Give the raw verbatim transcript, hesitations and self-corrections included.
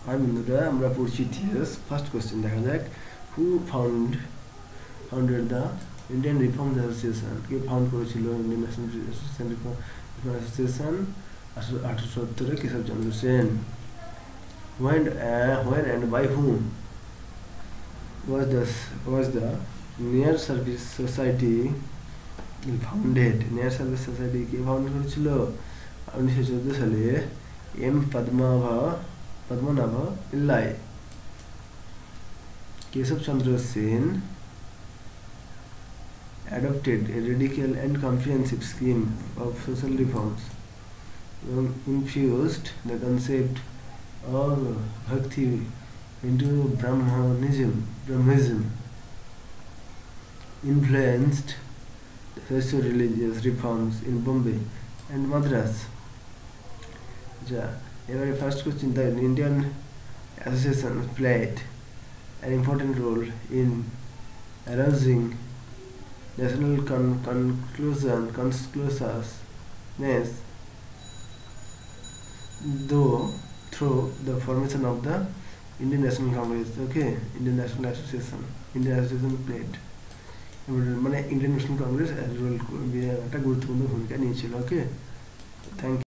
High বন্ধুরা, আমরা পড়ছি ইতিহাস। ফার্স্ট কোশ্চেন দেখা যাক, who found founded the Indian reform association? কে ফাউন্ড করেছিল Indian national association reform association? আঠারোশো সত্তরে Keshab Chandra Sen. When, uh, when and by whom was the was the Near Service Society founded? Near Service Society কে found করেছিল? উনিশশো চোদ্দ সালে M Padmanabha Padmanabha Pillai. Keshab Chandra Sen adopted a radical and comprehensive scheme of social reforms and infused the concept of bhakti into Brahmanism. Brahmanism influenced the socio-religious reforms in Bombay and Madras. Ja, every first question, the Indian Association played an important role in arousing national con- conclusion conclusiveness, though through the formation of the Indian National Congress. Okay, Indian National Association, Indian Association played মানে Indian national Congress role একটা গুরুত্বপূর্ণ ভূমিকা নিয়েছিল। Okay, thank you.